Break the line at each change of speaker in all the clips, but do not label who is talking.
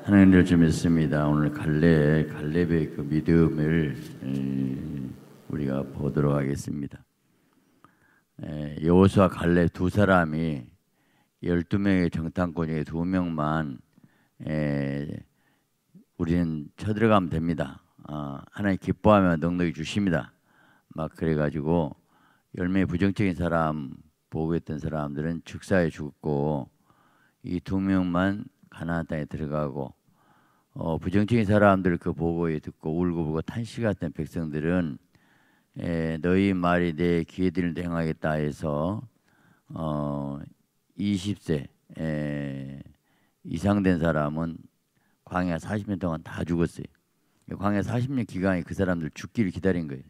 하나님을 좀 믿습니다. 오늘 갈렙의 그 믿음을 우리가 보도록 하겠습니다. 여호수아 갈렙 두 사람이 12명의 정탐꾼 중에 2명만 우리는 쳐들어가면 됩니다. 하나님 기뻐하면 넉넉히 주십니다. 막 그래가지고 10명의 부정적인 사람 보고했던 사람들은 즉사에 죽고 이 2명만 가나안 땅에 들어가고 부정적인 사람들 그 보고에 듣고 울고불고 탄식했던 백성들은 너희 말이 내 귀에 들리는 데 행하겠다 해서 20세 이상 된 사람은 광야 40년 동안 다 죽었어요. 광야 40년 기간이 그 사람들 죽기를 기다린 거예요.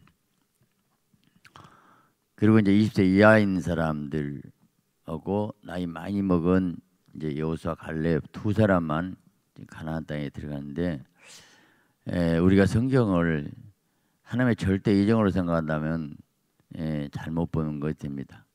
그리고 이제 20세 이하에 있는 사람들하고 나이 많이 먹은 이제 여호수아 갈렙 두 사람만 가나안 땅에 들어갔는데, 우리가 성경을 하나님의 절대 예정으로 생각한다면 잘못 보는 것이 됩니다.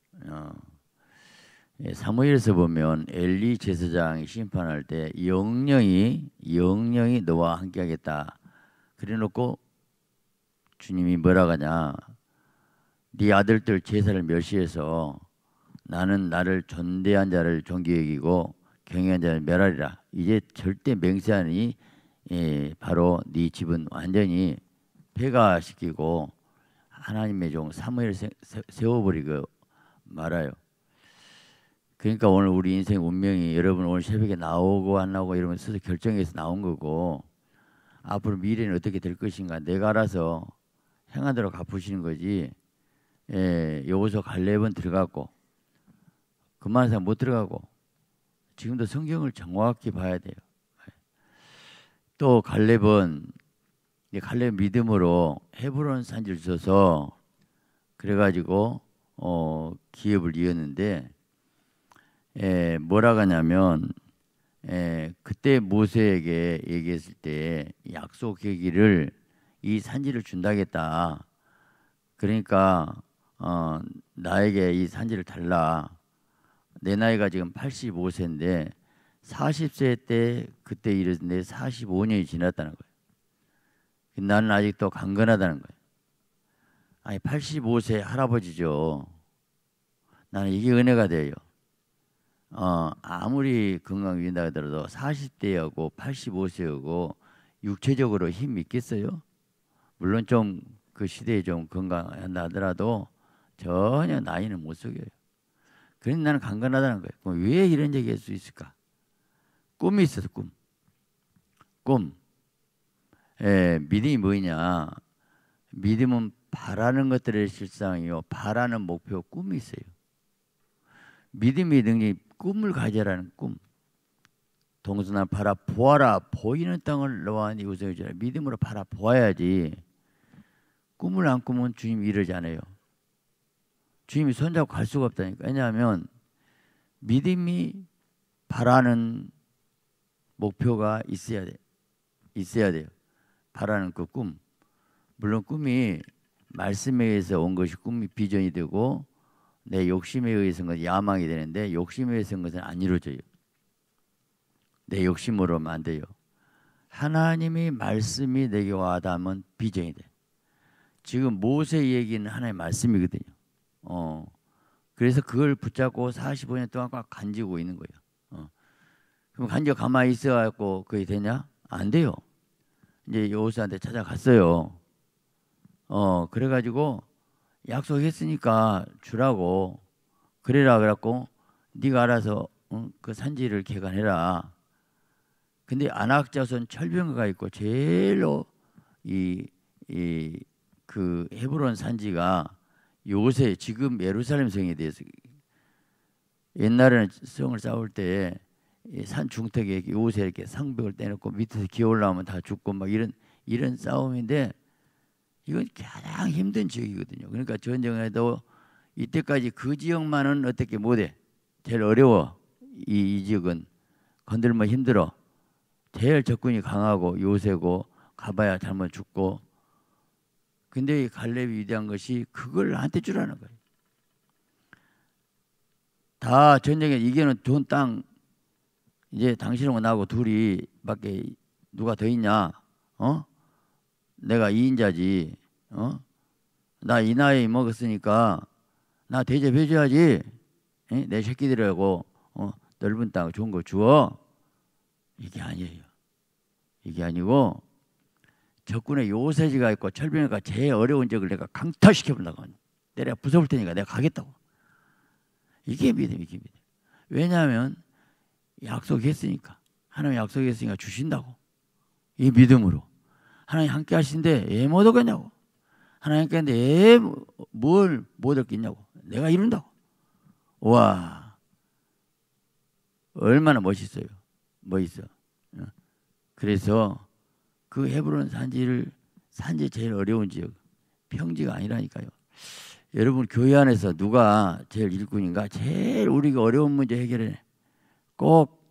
사무엘에서 보면 엘리 제사장이 심판할 때 영영이 너와 함께하겠다 그래놓고 주님이 뭐라고 하냐, 네 아들들 제사를 멸시해서 나는 나를 존대한 자를 존귀히 여기고 경외한 자를 멸하리라. 이제 절대 맹세하니 바로 네 집은 완전히 폐가시키고 하나님의 종 사무엘 세워버리고 말아요. 그러니까 오늘 우리 인생 운명이 여러분 오늘 새벽에 나오고 안 나오고 이러면서 결정해서 나온 거고, 앞으로 미래는 어떻게 될 것인가 내가 알아서 행하도록 갚으시는 거지. 여호수아 갈렙은 들어갔고 그만한 사람 못 들어가고, 지금도 성경을 정확히 봐야 돼요. 또 갈렙은 갈렙 믿음으로 헤브론 산지를 줘서 그래가지고 기업을 이었는데, 뭐라고 하냐면 그때 모세에게 얘기했을 때 약속 계기를 이 산지를 준다겠다. 그러니까 나에게 이 산지를 달라. 내 나이가 지금 85세인데 40세 때 그때 이랬는데 45년이 지났다는 거예요. 나는 아직도 강건하다는 거예요. 아니 85세 할아버지죠. 나는 이게 은혜가 돼요. 아무리 건강 유지한다 하더라도 40대하고 85세하고 육체적으로 힘이 있겠어요? 물론 좀 그 시대에 좀 건강한다 하더라도 전혀 나이는 못 속여요. 그래서 나는 강건하다는 거예요. 그럼 왜 이런 얘기 할 수 있을까? 꿈이 있어서 꿈. 믿음이 뭐냐? 믿음은 바라는 것들의 실상이요, 바라는 목표, 꿈이 있어요. 믿음의 능력이 꿈을 가져라는 꿈. 동서나 바라보아라. 보이는 땅을 너와 네 우상을 주라. 믿음으로 바라보아야지. 꿈을 안 꾸면 주님이 이러지 않아요. 주님이 손잡고 갈 수가 없다니까. 왜냐하면 믿음이 바라는 목표가 있어야 돼요. 바라는 그 꿈. 물론 꿈이 말씀에 의해서 온 것이 꿈이 비전이 되고 내 욕심에 의해서 건 야망이 되는데, 욕심에 의해서 온 것은 안 이루어져요. 내 욕심으로만 안 돼요. 하나님이 말씀이 내게 와닿으면 비전이 돼. 지금 모세 얘기는 하나님의 말씀이거든요. 그래서 그걸 붙잡고 45년 동안 꽉 간지고 있는 거예요. 그럼 간지고 가만히 있어갖고 그게 되냐? 안 돼요. 이제 여호수아한테 찾아갔어요. 그래가지고 약속했으니까 주라고 그래라 그래갖고 네가 알아서 그 산지를 개간해라. 근데 안악 자손 철병거가 있고 제일로 그 헤브론 산지가 요새 지금 예루살렘 성에 대해서, 옛날에는 성을 쌓을 때 산 중턱에 요새 이렇게 성벽을 떼놓고 밑에서 기어 올라오면 다 죽고 막 이런 싸움인데, 이건 가장 힘든 지역이거든요. 그러니까 전쟁에도 이때까지 그 지역만은 어떻게 못해. 제일 어려워. 이 지역은 건들면 힘들어. 제일 적군이 강하고 요새고 가봐야 잘못 죽고. 근데 이 갈렙이 위대한 것이 그걸 나한테 주라는 거예요. 다 전쟁에 이게는 돈 땅 이제 당신하고 나하고 둘이 밖에 누가 더 있냐? 내가 2인자지. 나 이 나이 먹었으니까 나 대접해줘야지. 내 새끼들하고 넓은 땅 좋은 거 주어. 이게 아니에요. 이게 아니고 적군에 요새지가 있고 철병이가 제일 어려운 적을 내가 강탈시켜본다고. 내가 부숴볼 테니까 내가 가겠다고. 이게 믿음, 이게 믿음. 왜냐하면 약속했으니까. 하나님 약속했으니까 주신다고. 이 믿음으로. 하나님 함께 하신데 왜 못 얻겠냐고. 하나님께 했는데 왜 뭘 못 얻겠냐고. 내가 이룬다고. 와, 얼마나 멋있어요. 멋있어. 그래서 그 헤브론 산지 제일 어려운 지역, 평지가 아니라니까요. 여러분 교회 안에서 누가 제일 일꾼인가? 제일 우리가 어려운 문제 해결해. 꼭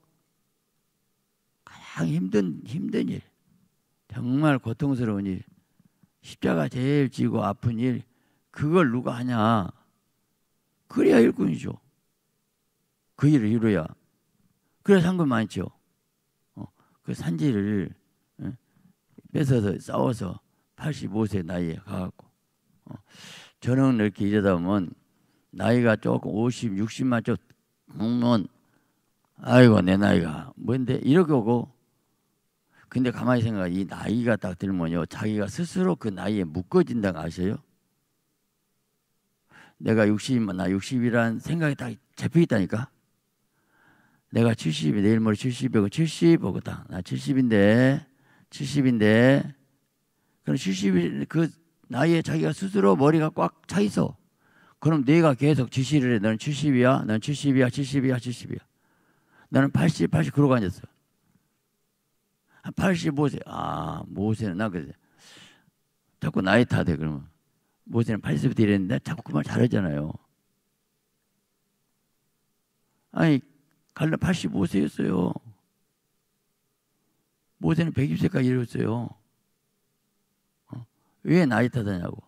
가장 힘든 일, 정말 고통스러운 일, 십자가 제일 지고 아픈 일, 그걸 누가 하냐? 그래야 일꾼이죠. 그 일을 이루어야. 그래야 상금 많죠. 그 산지를 뺏어서 싸워서 85세 나이에 가갖고 저는 이렇게 이러다 보면 나이가 조금 50, 60만 좀 먹으면 아이고 내 나이가 뭔데 이렇게 오고 근데 가만히 생각해 이 나이가 딱 들면요 자기가 스스로 그 나이에 묶어진다고 아셔요? 내가 60, 나 60이란 생각이 딱 잡혀있다니까. 내가 70이 내일 모레 70이고 70이거든. 나 70인데 그럼 70이 그 나이에 자기가 스스로 머리가 꽉 차 있어. 그럼 내가 계속 지시를 해. 너는 70이야. 넌 70이야. 나는 80 그러고 앉았어. 한 85세. 아, 모세는 나 그래. 자꾸 나이 탓해 그러면. 모세는 80세부터 이랬는데 자꾸 그 말 잘하잖아요. 아니 갈라 85세였어요. 모세는 120세까지 이뤘어요. 왜 나이 탓하냐고.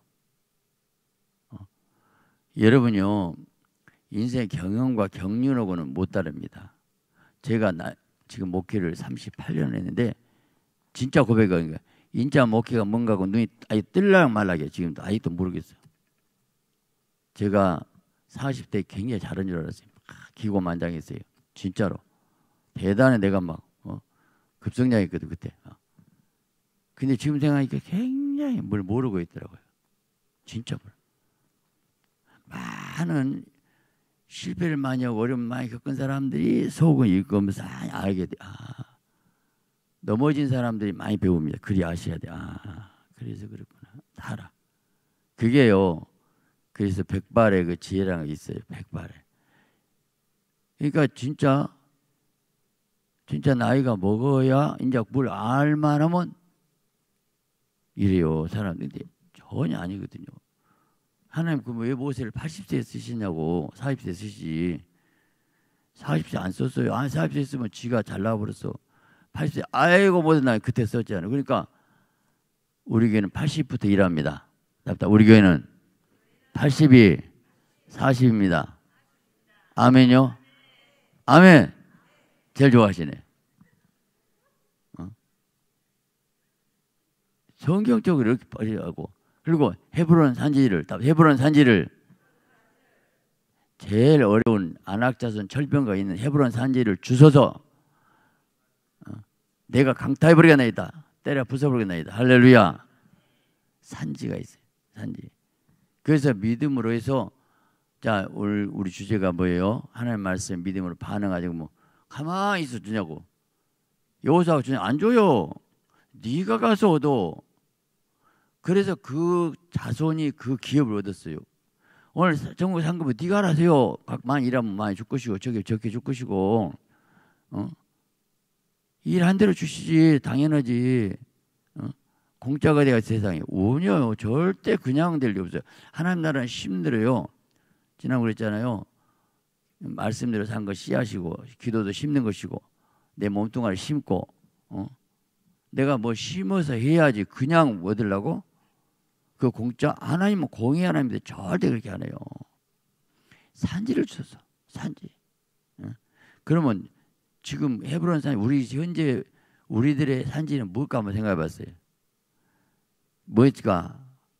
여러분요 인생 경험과 경륜하고는 못 다릅니다. 제가 지금 목회를 38년 했는데 진짜 고백하는 거야. 인자 목회가 뭔가고 눈이 아예 뜰락 말락해. 지금도 아직도 모르겠어요. 제가 40대 굉장히 잘한 줄 알았어요. 기고만장했어요. 진짜로. 대단해. 내가 막 급성장했거든 그때. 근데 지금 생각하니까 굉장히 뭘 모르고 있더라고요. 진짜 몰라. 많은 실패를 많이 하고 어려움 많이 겪은 사람들이 속은 읽으면서 알게 돼. 넘어진 사람들이 많이 배웁니다. 그리 아셔야 돼. 그래서 그렇구나. 다 알아. 그게요. 그래서 백발의 그 지혜라는 게 있어요. 백발의. 그러니까 진짜 나이가 먹어야 이제 뭘 알만하면 이래요. 사람들이 전혀 아니거든요. 하나님 그 왜 모세를 80세에 쓰시냐고. 40세 쓰시지. 40세 안 썼어요. 40세 쓰면 지가 잘 나와버렸어. 80세 아이고 모든 날 그때 썼잖아요. 그러니까 우리 교회는 80부터 일합니다. 우리 교회는 80이 40입니다. 아멘요? 아멘. 제일 좋아하시네. 성경적으로 이렇게 빨리 하고 그리고 헤브론 산지를 제일 어려운 안악자손 철병가 있는 헤브론 산지를 주소서 내가 강타해버리겠나이다. 때려 부숴버리겠나이다. 할렐루야. 산지가 있어요. 산지. 그래서 믿음으로 해서 자 우리 주제가 뭐예요? 하나님 말씀 믿음으로 반응하자고 뭐 가만히 있어 주냐고. 여호수아가 주냐 안 줘요. 네가 가서 얻어. 그래서 그 자손이 그 기업을 얻었어요. 오늘 정부 상급은 네가 알아서요. 많이 일하면 많이 줄 것이고 적게 줄 것이고 일한 대로 주시지 당연하지. 공짜가 돼가 세상에 오뇨. 절대 그냥 될 리 없어요. 하나님 나라는 힘들어요. 지난번 그랬잖아요. 말씀대로 산 거 씨앗이고 기도도 심는 것이고 내 몸뚱아리 심고 내가 뭐 심어서 해야지 그냥 얻으려고? 그 공짜? 하나님은 공의 하나님인데 절대 그렇게 안 해요. 산지를 주셔서 산지. 그러면 지금 헤브론 산 우리 현재 우리들의 산지는 뭘까 한번 생각해봤어요. 뭘까?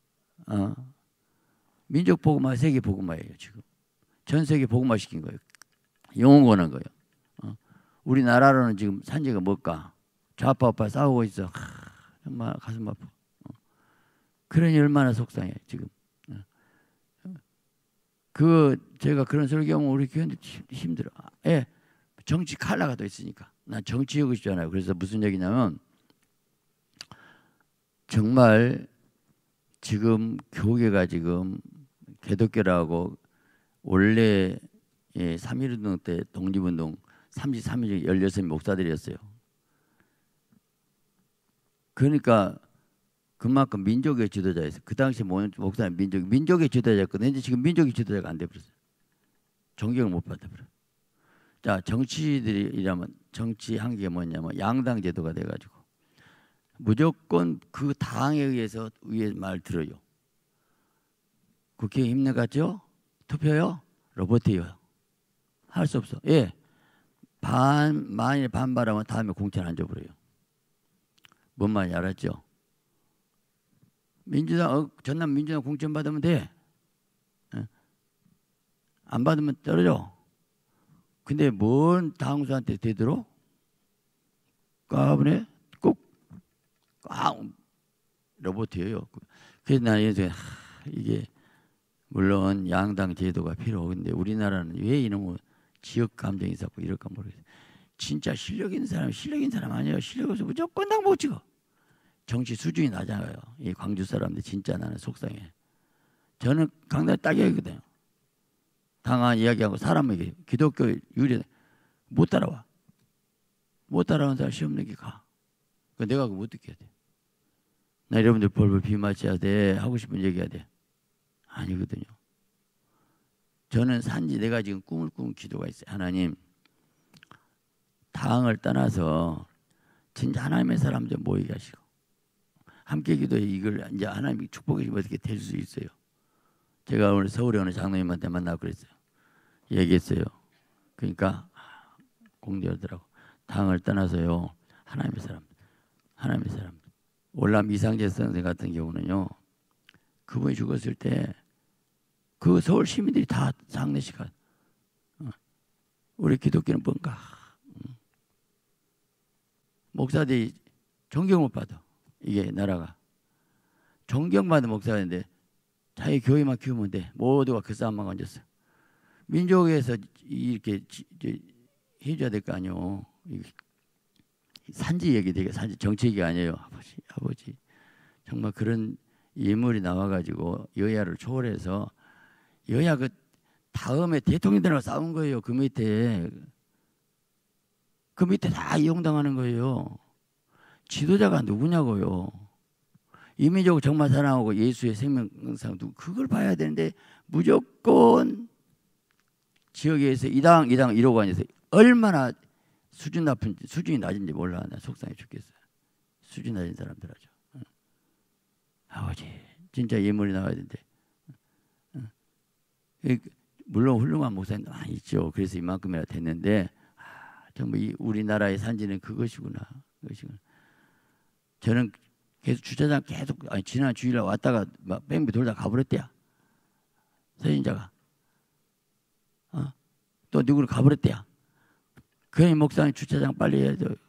민족 복음화, 세계 복음화예요. 지금 전 세계 복음화 시킨 거예요. 영혼 거는 거예요. 우리나라로는 지금 산지가 뭘까? 좌파 우파 싸우고 있어. 정말 가슴 아파. 그러니 얼마나 속상해 지금. 제가 그런 설교하면 우리 교회들 힘들어. 예, 정치 칼라가 또 있으니까. 난 정치 하고 싶잖아요. 그래서 무슨 얘기냐면 정말 지금 교계가 지금 개독교라고 원래 3.1운동 때 독립운동 33일 16명 목사들이었어요. 그러니까 그만큼 민족의 지도자였어요. 그 당시 목사는 민족의 지도자였거든요. 이제 지금 민족의 지도자가 안 돼버렸어요. 존경을 못 받아버려요. 자, 정치들이라면 정치 한계가 뭐냐면 양당 제도가 돼가지고 무조건 그 당에 의해서 위에 말 들어요. 국회에 힘내갔죠? 투표요? 로봇이요. 할 수 없어. 예, 만일 반발하면 다음에 공천 안 줘버려요. 뭔 말인지 알았죠? 민주당 전남 민주당 공천 받으면 돼. 안 받으면 떨어져. 근데 뭔 당수한테 되도록 까부네 꼭 로봇이에요. 그래서 나는 이게 물론 양당 제도가 필요한데 우리나라는 왜 이놈의 지역 감정이 있었고 이럴까 모르겠어요. 진짜 실력 있는 사람 아니에요. 실력 없어 무조건 당 못 찍어. 정치 수준이 낮아요. 이 광주 사람들 진짜 나는 속상해. 저는 강단 딱이거든요. 당한 이야기하고 사람에게 기독교 유리 못 따라와. 못 따라오는 사람 시험 내기 가. 내가 그거 못 듣게 해야 돼. 나 여러분들 벌벌 비맞춰야 돼. 하고 싶은 얘기해야 돼. 아니거든요. 저는 산지 내가 지금 꿈을 꾸는 기도가 있어요. 하나님, 당을 떠나서 진짜 하나님의 사람들 모이게 하시고 함께 기도해 이걸 이제 하나님이 축복해 주면 어떻게 될 수 있어요. 제가 오늘 서울에 오는 장로님한테 만나고 그랬어요. 얘기했어요. 그러니까 공개하더라고. 당을 떠나서요. 하나님의 사람. 올람 이상재 선생 같은 경우는요. 그분이 죽었을 때 그 서울 시민들이 다 장례식 한. 우리 기독교는 뭔가 목사들이 존경을 받아. 이게 나라가 존경받는 목사인데 자기 교회만 키우면 돼. 모두가 그 싸움만 건졌어. 민족에서 이렇게 해줘야 될 거 아니요. 산지 얘기 되게 산지 정치 얘기 아니에요. 아버지 정말 그런 예물이 나와가지고 여야를 초월해서 여야 그 다음에 대통령들하고 싸운 거예요. 그 밑에 다 이용당하는 거예요. 지도자가 누구냐고요. 이민족을 정말 사랑하고 예수의 생명상 그걸 봐야 되는데 무조건 지역에서 이당 이러고 다녀서 얼마나 수준이 낮은지 몰라. 나 속상해 죽겠어요. 수준 낮은 사람들 하죠. 아버지 진짜 예물이 나와야 되는데 물론 훌륭한 목사님도 많이 있죠. 그래서 이만큼이나 됐는데 정말 우리나라의 산지는 그것이구나. 저는 계속 주차장 지난 주일날 왔다가 막 뺑뺑 돌다 가버렸대요. 서신자가 또 누구를 가버렸대요. 그의 목사님 주차장 빨리 해야 돼.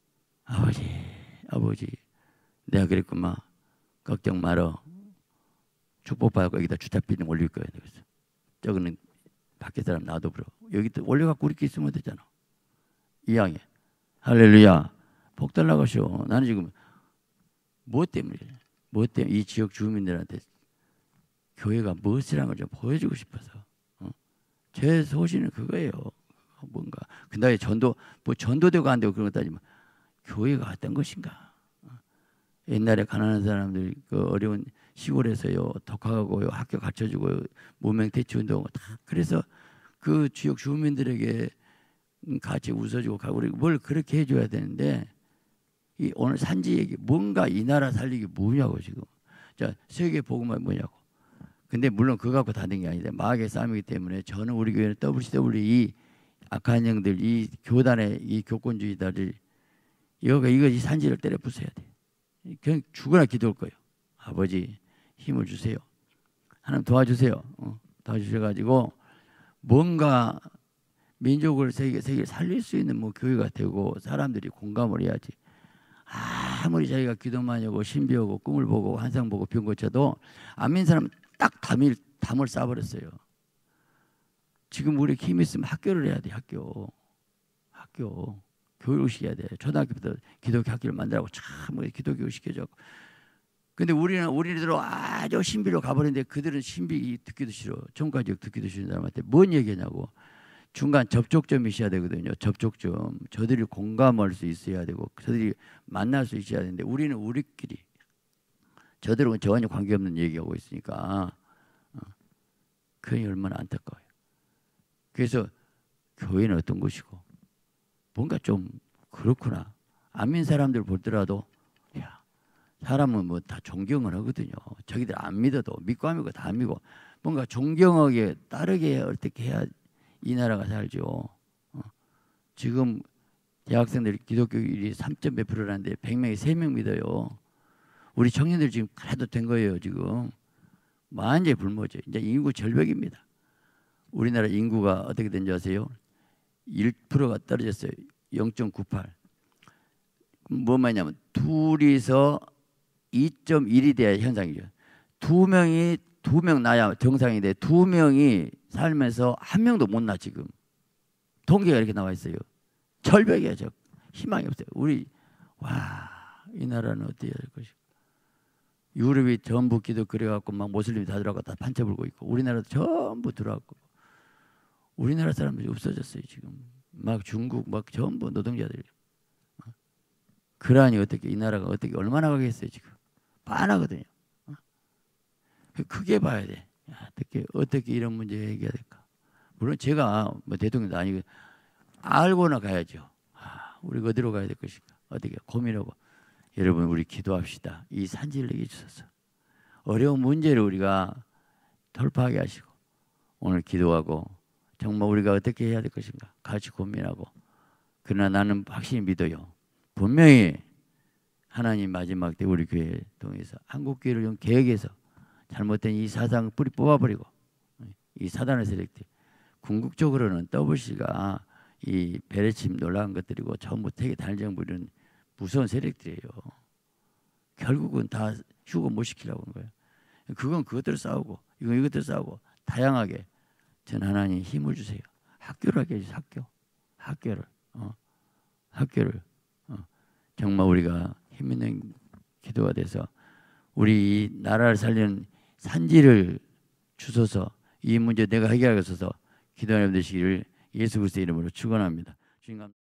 아버지 내가 그랬구만. 걱정 말어. 축복받고 여기다 주차비는 올릴 거야. 그래서 저거는 밖에 사람 놔둬버려. 여기 또 올려갖고 우리끼리 쓰면 되잖아. 이왕에 할렐루야. 복 달라고쇼. 나는 지금 뭐 때문에 이 지역 주민들한테 교회가 무엇이라는 걸 좀 보여주고 싶어서 제 소신은 그거예요. 뭔가 근데 전도되고 안 되고 그런 거 따지면 교회가 어떤 것인가. 옛날에 가난한 사람들 그 어려운 시골에서요 독학하고요 학교 가르쳐주고요 무명대치운동 다 그래서 그 지역 주민들에게 같이 웃어주고 우리 뭘 그렇게 해줘야 되는데 이 오늘 산지 얘기 뭔가 이 나라 살리기 뭐냐고 지금. 자 세계 복음화 뭐냐고. 근데 물론 그거 갖고 다 된 게 아닌데 마귀의 싸움이기 때문에 저는 우리 교회는 WCWE 악한 영들, 이 교단의 이 교권주의자들 이 산지를 때려 부숴야 돼. 그냥 죽어나 기도할 거예요. 아버지 힘을 주세요. 하나님 도와주세요. 도와주셔가지고 뭔가 민족을 세계를 살릴 수 있는 뭐 교회가 되고 사람들이 공감을 해야지. 아무리 자기가 기도만 하고 신비하고 꿈을 보고 환상 보고 병 고쳐도 안 믿는 사람은 딱 담을 쏴버렸어요. 지금 우리 힘 있으면 학교를 해야 돼. 학교 교육을 시켜야 돼. 초등학교부터 기독교 학교를 만들라고 참 기독교 시켜줘. 근데 우리들은 아주 신비로 가버리는데 그들은 신비 듣기도 싫어. 전까지 듣기도 싫은 사람한테 뭔 얘기냐고. 중간 접촉점이 있어야 되거든요. 접촉점. 저들이 공감할 수 있어야 되고 저들이 만날 수 있어야 되는데 우리는 우리끼리 저들은 전혀 관계없는 얘기하고 있으니까 그게 얼마나 안타까워요. 그래서 교회는 어떤 것이고 뭔가 좀 그렇구나. 안 믿는 사람들 보더라도 야, 사람은 뭐 다 존경을 하거든요. 자기들 안 믿어도 믿고 안 믿고 다 안 믿고 뭔가 존경하게 따르게 어떻게 해야 이 나라가 살죠. 지금 대학생들이 기독교율이 3.몇 %라는데 100명에 3명 믿어요. 우리 청년들 지금 하나도 된 거예요. 지금 완전히 불모죠. 이제 인구 절벽입니다. 우리나라 인구가 어떻게 된지 아세요? 1%가 떨어졌어요. 0.98. 뭐 말이냐면 둘이서 2.1이 돼야 현상이죠. 두 명 나야 정상인데 두 명이 살면서 한 명도 못 나 지금. 통계가 이렇게 나와 있어요. 절벽이야. 저 희망이 없어요. 이 나라는 어떻게 해야 될 것이고. 유럽이 전부 기도 그래갖고 막 모슬림이 다 들어가고 다 판쳐불고 있고 우리나라도 전부 들어왔고 우리나라 사람들이 없어졌어요 지금. 막 중국 막 전부 노동자들이. 그러니 어떻게 이 나라가 어떻게 얼마나 가겠어요 지금. 빤하거든요. 크게 봐야 돼. 어떻게 이런 문제 해결해야 될까. 물론 제가 뭐 대통령도 아니고 알고나 가야죠. 우리가 어디로 가야 될 것인가. 어떻게 고민하고. 여러분 우리 기도합시다. 이 산지를 내게 주소서. 어려운 문제를 우리가 돌파하게 하시고 오늘 기도하고 정말 우리가 어떻게 해야 될 것인가 같이 고민하고. 그러나 나는 확실히 믿어요. 분명히 하나님 마지막 때 우리 교회 통해서 한국교회를 좀 개혁해서 잘못된 이 사상을 뿌리 뽑아버리고 이 사단의 세력들 궁극적으로는 WC가 이 베레침 놀라운 것들이고 전부 세계 단일정부 이런 무서운 세력들이에요. 결국은 다 휴거 못 시키려고 하는 거예요. 그건 그것대로 싸우고 이건 이것대로 싸우고 다양하게 전 하나님 힘을 주세요. 학교를 하게 해주세요. 학교를 정말 우리가 힘 있는 기도가 돼서 우리 이 나라를 살리는 산지를 주소서. 이 문제 내가 해결하겠어서 기도하는 되시기를 예수 그리스도의 이름으로 축원합니다. 주님